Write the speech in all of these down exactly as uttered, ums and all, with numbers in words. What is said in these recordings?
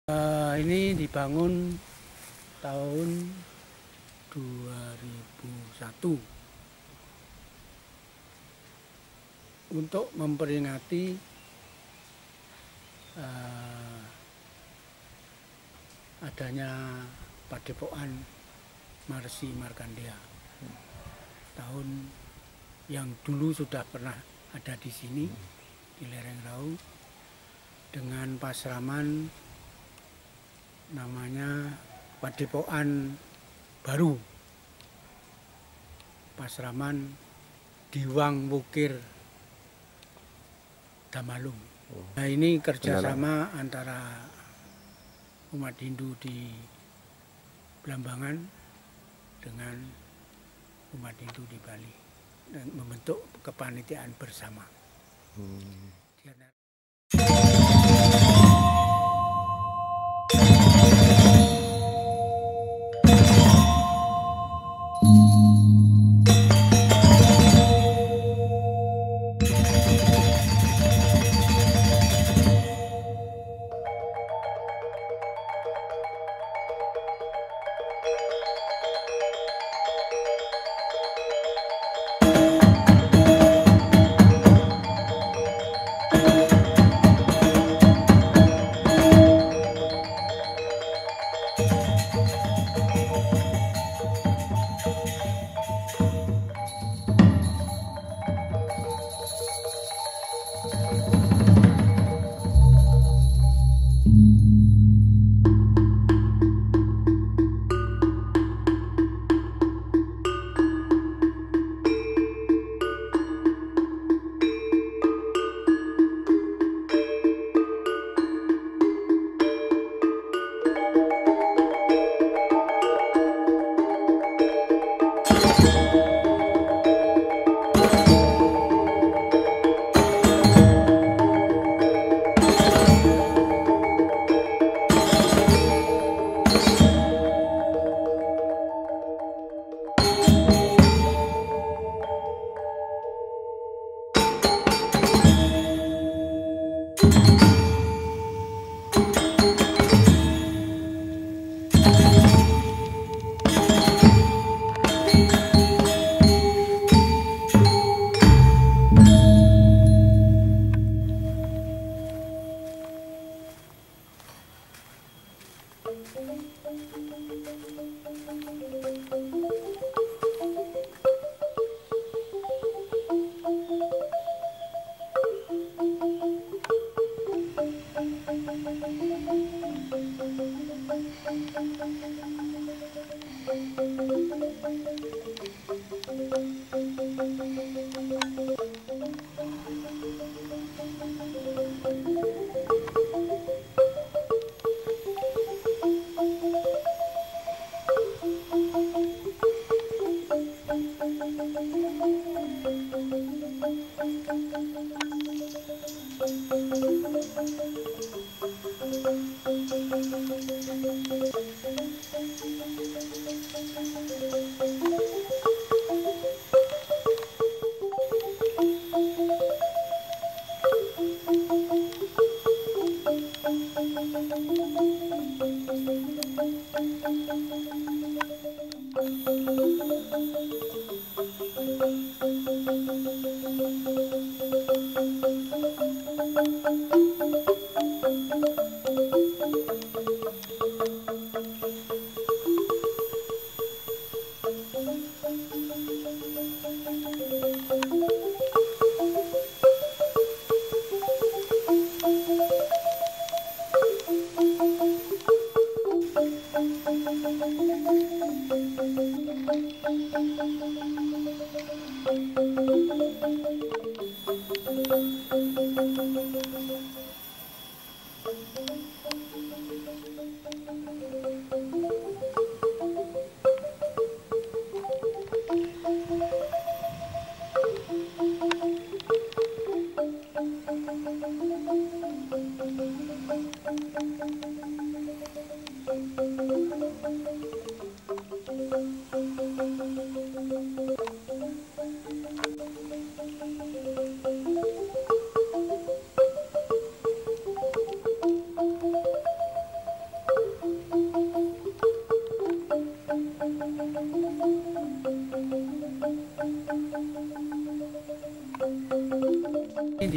Uh, ini dibangun tahun dua ribu satu untuk memperingati uh, adanya Padepokan Marsi Markandeya. Tahun yang dulu sudah pernah ada di sini, di lereng Raung, dengan pasraman namanya Padepokan Baru, Pasraman Diwang Wukir Damalung. Nah, ini kerjasama antara umat Hindu di Blambangan dengan umat Hindu di Bali dan membentuk kepanitiaan bersama. Hmm.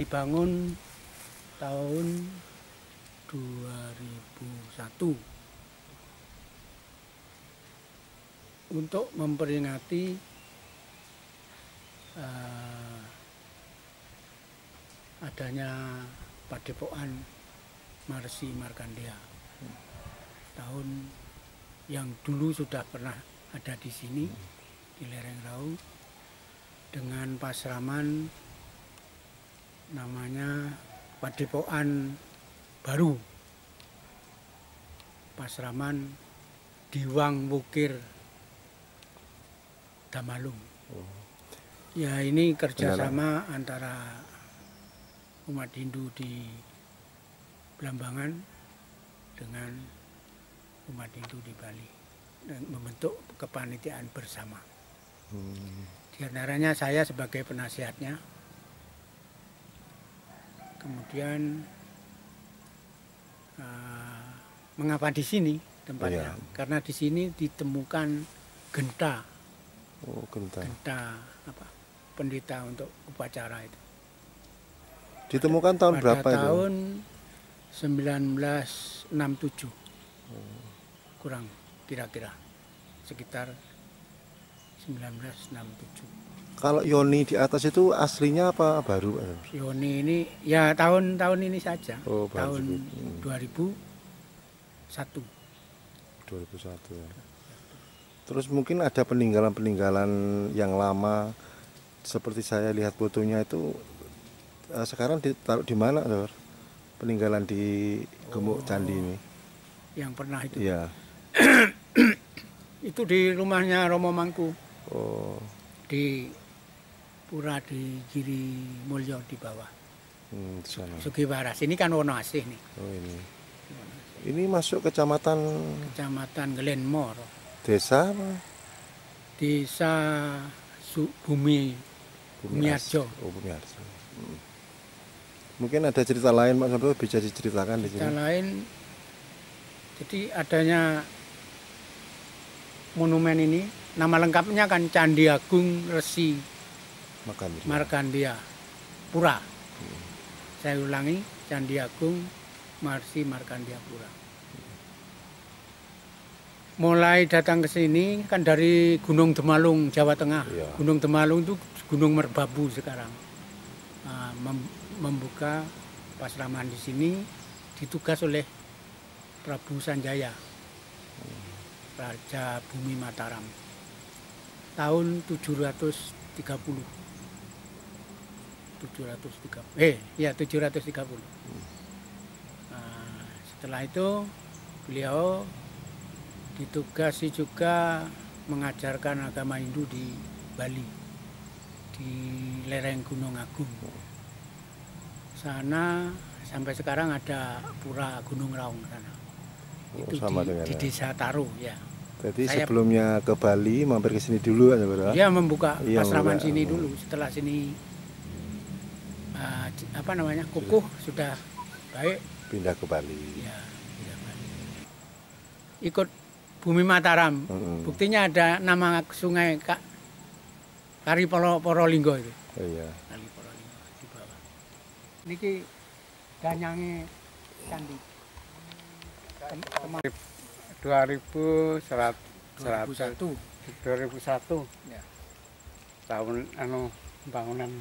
dibangun tahun dua ribu satu untuk memperingati uh, adanya Padepokan Marsi Markandeya. Tahun yang dulu sudah pernah ada di sini, di lereng Raung, dengan pasraman namanya Padepokan Baru, pasraman Diwang Wukir Damalung. Oh. Ya, ini kerjasama Benar. antara umat Hindu di Blambangan dengan umat Hindu di Bali dan membentuk kepanitiaan bersama. Hmm. Di antaranya saya sebagai penasihatnya. Kemudian uh, mengapa di sini tempatnya? Iya. Karena di sini ditemukan genta. Oh, genta. Genta apa? Pendeta untuk upacara itu. Ditemukan tahun pada berapa tahun itu? Tahun sembilan belas enam puluh tujuh. Oh. Kurang kira-kira sekitar sembilan belas enam puluh tujuh. Kalau Yoni di atas itu aslinya apa baru? Yoni ini ya tahun-tahun ini saja. Oh, tahun hmm. dua ribu satu. dua ribu satu ya. Terus mungkin ada peninggalan-peninggalan yang lama seperti saya lihat fotonya itu eh, sekarang ditaruh di mana, Dor? Peninggalan di Gemuk oh, Candi ini. Yang pernah itu. Iya. Itu di rumahnya Romo Mangku. Oh. Di Pura di Giri Mulyo di bawah. Hmm, di sana. Sugiwaras. Ini kan Wonoasih nih. Oh, ini. Ini masuk kecamatan Kecamatan Glenmore. Desa apa? Desa Su Bumi Bumiarjo. Oh, Bumiarjo. Hmm. Mungkin ada cerita lain, Mas Abdul, bisa diceritakan di sini. Cerita lain, jadi adanya monumen ini, nama lengkapnya kan Candi Agung Resi Markandeya, Markandeya Pura. Hmm. Saya ulangi, Candi Agung Marsi Markandeya Pura. Mulai datang ke sini kan dari Gunung Demalung, Jawa Tengah. Ya. Gunung Demalung itu Gunung Merbabu sekarang. Nah, mem membuka pasraman di sini ditugas oleh Prabu Sanjaya, Raja Bumi Mataram, tahun tujuh ratus tiga puluh. tujuh ratus tiga puluh. Eh, ya tujuh ratus tiga puluh. Nah, setelah itu beliau ditugasi juga mengajarkan agama Hindu di Bali, di lereng Gunung Agung. Sana sampai sekarang ada Pura Gunung Raung sana. Oh, itu sama di, dengan di Desa Taruh ya. Jadi saya, sebelumnya ke Bali mampir ke sini dulu aja, Bro. Iya, membuka iya, pasraman membuka. sini dulu. Setelah sini uh, apa namanya? Kukuh sudah baik, pindah ke Bali. Ya, pindah ke Bali. Ikut Bumi Mataram. Mm-hmm. Buktinya ada nama sungai Kak Kari Poro, Porolinggo itu. Oh, iya. Kali Porolinggo di bawah. Niki danyange candi. dua ribu satu. dua ribu satu. Ya. Tahun anu bangunan.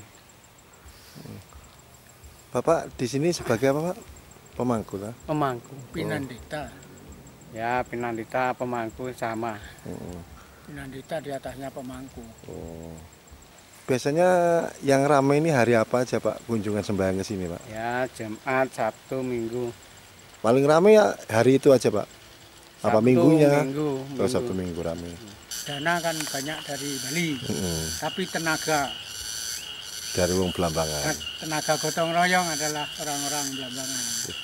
Bapak di sini sebagai apa, Pak? Pemangku lah. Pemangku. Pinandita. Ya, Pinandita, pemangku sama. Oh. Pinandita di atasnya pemangku. Oh. Biasanya yang ramai ini hari apa aja, Pak, kunjungan sembahyang ke sini, Pak? Ya, Jumat, Sabtu, Minggu. Paling ramai ya hari itu aja, Pak? Apa Sabtu, minggunya? Minggu, oh, Sabtu Minggu ramai. Dana kan banyak dari Bali, mm-hmm. tapi tenaga dari wong Blambangan. Tenaga gotong royong adalah orang-orang Blambangan.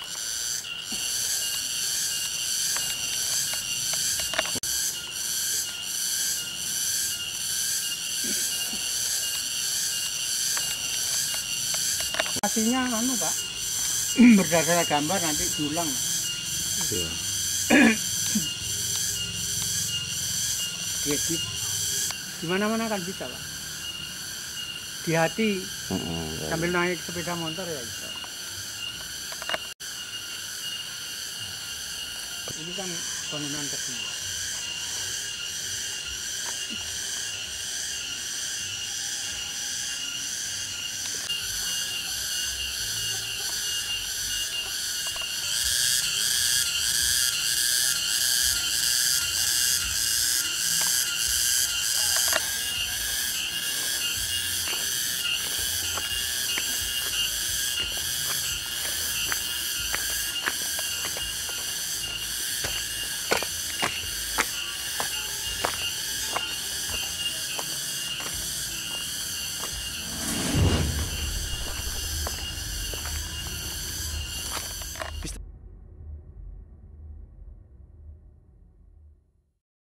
Hasilnya anu, Pak, berdasarkan gambar nanti diulang. Iya. Diedit di mana-mana kan bisa, Pak. di hati Mm-mm, ya. sambil naik sepeda motor ya bisa. Ini kan bangunan kedua.